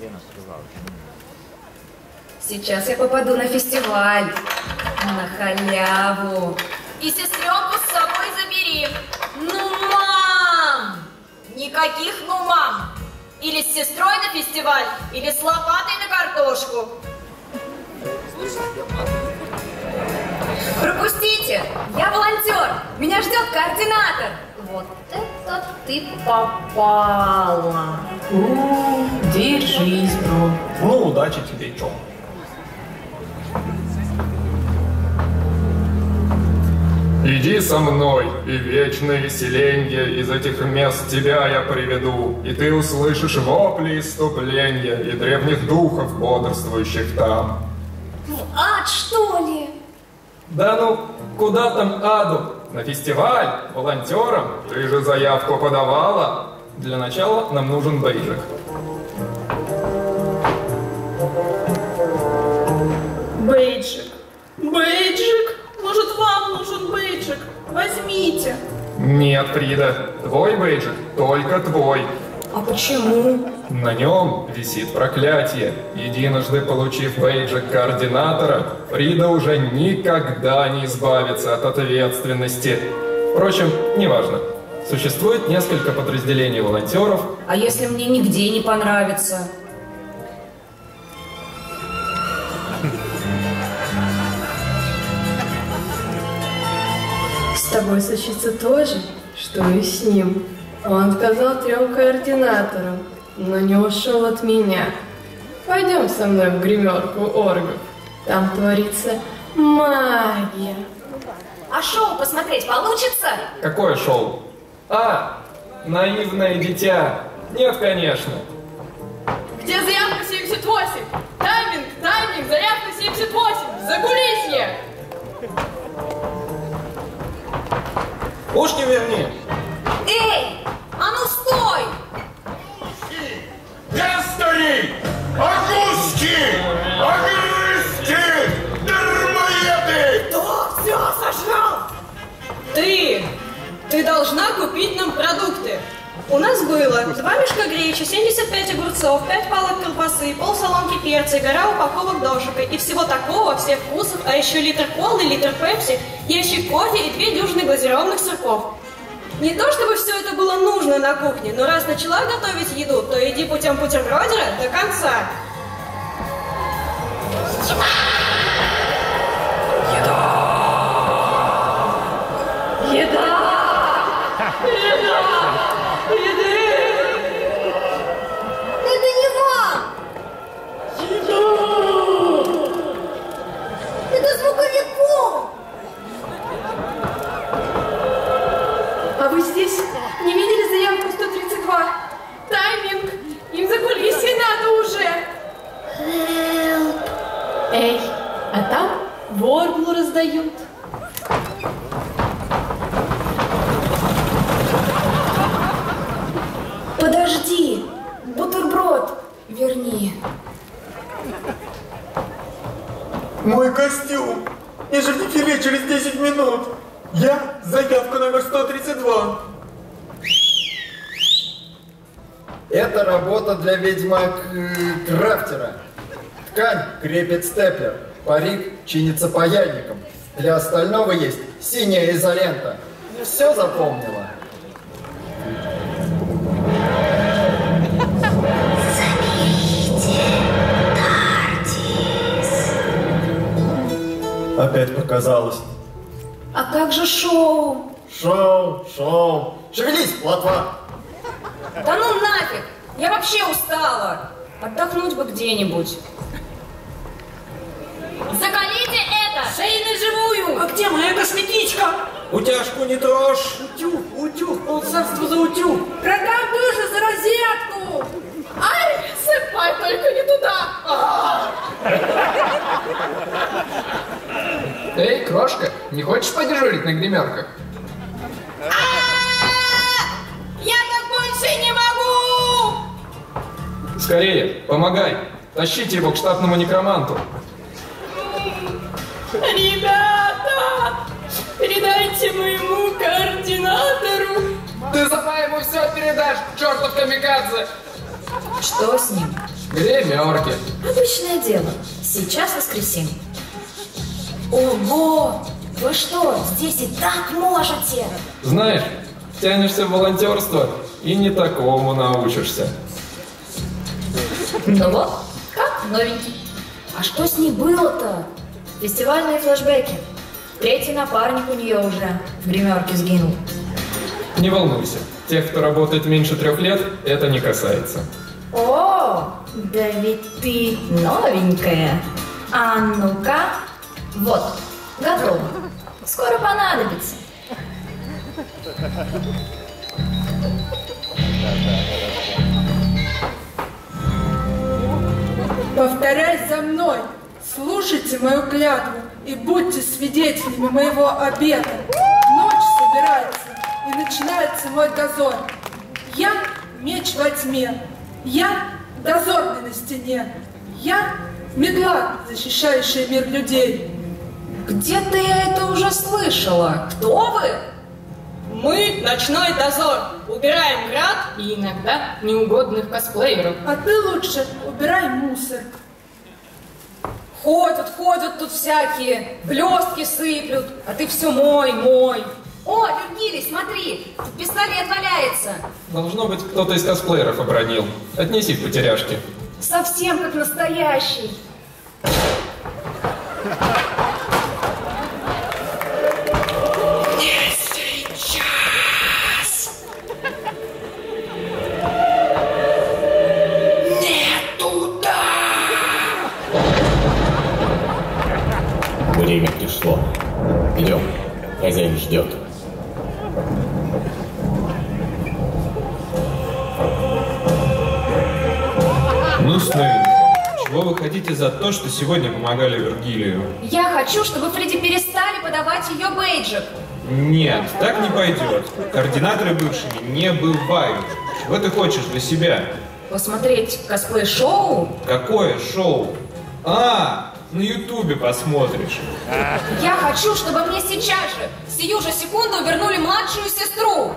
Сейчас я попаду на фестиваль. На халяву. И сестренку с собой забери. Ну, мам! Никаких ну, мам! Или с сестрой на фестиваль, или с лопатой на картошку. Пропустите! Я волонтер! Меня ждет координатор! Вот это ты попала! Держись, бро. Ну, удачи тебе, чё. Иди со мной, и вечное селенье из этих мест тебя я приведу, и ты услышишь вопли исступления и древних духов, бодрствующих там. В ад, что ли? Да ну, куда там аду? На фестиваль, волонтером? Ты же заявку подавала. Для начала нам нужен бейджик. Бейджик. Бейджик? Может, вам нужен бейджик? Возьмите. Нет, Фрида, твой бейджик только твой. А почему? На нем висит проклятие. Единожды получив бейджик координатора, Фрида уже никогда не избавится от ответственности. Впрочем, неважно. Существует несколько подразделений волонтеров. А если мне нигде не понравится? С тобой случится то же, что и с ним. Он отказал 3 координаторам, но не ушел от меня. Пойдем со мной в гримерку оргов. Там творится магия. А шоу посмотреть получится? Какое шоу? А, наивное дитя. Нет, конечно. Где заявка 78? Тайминг, заявка 78. Закулисье. Ушки верни. Эй, а ну стой! Гастори! Огрузки! Огрызки! Дармоеды! Кто все сожрал? Ты должна купить нам продукты. У нас было 2 мешка гречи, 75 огурцов, 5 палок колбасы, полсолонки перца, и гора упаковок дошика. И всего такого, всех вкусов, а еще литр колы, литр пепси, ящик кофе и 2 дюжины глазированных сырков. Не то чтобы все это было нужно на кухне, но раз начала готовить еду, то иди путем бутербродера до конца. Это не вам! Это звуковиком! А вы здесь не видели заявку 132? Тайминг! Им за кулисье надо уже! Эй, а там ворблу раздают. Подожди! Бутерброд верни. Мой костюм! Я же дефиле через 10 минут! Я заявка номер 132. Это работа для ведьмак-крафтера. Ткань крепит степлер, парик чинится паяльником. Для остального есть синяя изолента. Все запомнила? Опять показалось. А как же шоу? Шоу. Шевелись, плотва! Да ну нафиг! Я вообще устала. Отдохнуть бы где-нибудь. Закалите это! Шеи на живую! А где моя косметичка? Утяжку не трожь. Утюг, полцарства за утюг. Продам душу за розетку! Ай, сыпай, только не туда! Эй, крошка, не хочешь подежурить на гримерках? Я так больше не могу! Скорее, помогай. Тащите его к штатному некроманту. Ребята, передайте моему координатору. Ты сама ему все передашь, чертов камикадзе! Что с ним? Гримерки. Обычное дело. Сейчас воскресим. Ого! Вы что, здесь и так можете? Знаешь, тянешься в волонтерство и не такому научишься. Ну вот, как новенький. А что с ней было-то? Фестивальные флешбеки. Третий напарник у нее уже в гримерке сгинул. Не волнуйся, тех, кто работает меньше 3 лет, это не касается. О, да ведь ты новенькая. А ну-ка, вот, готово. Скоро понадобится. Повторяй за мной. Слушайте мою клятву и будьте свидетелями моего обета. Ночь собирается, и начинается мой дозор. Я — меч во тьме. Я — дозорный на стене. Я — медла, защищающая мир людей. Где-то я это уже слышала. Кто вы? Мы — ночной дозор. Убираем град и иногда неугодных косплееров. А ты лучше убирай мусор. Ходят тут всякие, блестки сыплют, а ты все мой. О, Вергилий, смотри, тут пистолет валяется. Должно быть, кто-то из косплееров обронил. Отнеси в потеряшки. Совсем как настоящий. Не сейчас! Не туда! Время пришло. Идем. Хозяин ждет. Ну, Снейн, чего вы хотите за то, что сегодня помогали Вергилию? Я хочу, чтобы Фредди перестали подавать ее бейджик. Нет, так не пойдет. Координаторы бывшими не бывают. Чего ты хочешь для себя? Посмотреть косплей-шоу? Какое шоу? А, на Ютубе посмотришь. Я хочу, чтобы мне сейчас же, сию же секунду вернули младшую сестру.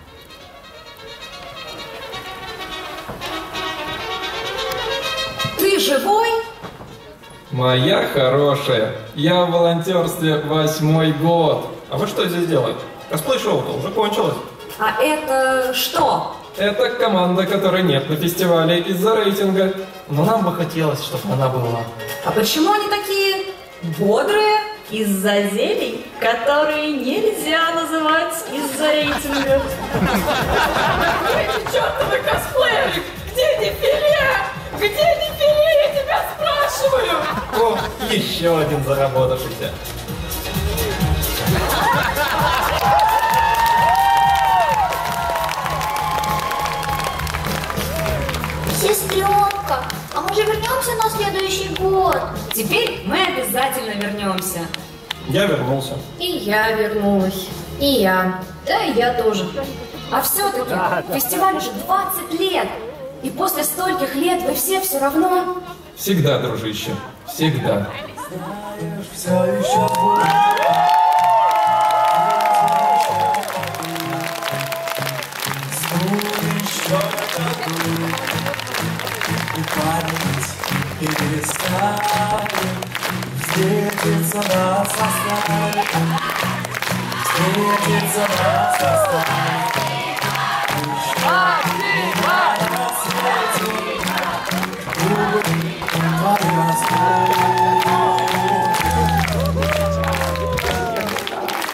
Ты живой? Моя хорошая, я в волонтерстве 8-й год. А вы что здесь делаете? Косплей-шоу-то уже кончилось. А это что? Это команда, которой нет на фестивале из-за рейтинга. Но нам бы хотелось, чтобы она была. А почему они такие бодрые? Из-за зелий, которые нельзя называть из-за рейтинга. Эти чертовы косплееры! Где дефиле? Где дефиле? Я тебя спрашиваю! О, еще один заработавшийся. Сестренка, а мы же вернемся на следующий год. Теперь мы обязательно вернемся. Я вернулся. И я вернулась. И я. Да, и я тоже. А все-таки фестиваль уже 20 лет. И после стольких лет вы все равно... Всегда, дружище, всегда. Все еще и память перестанет встретиться нас оставит, встретиться нас оставит.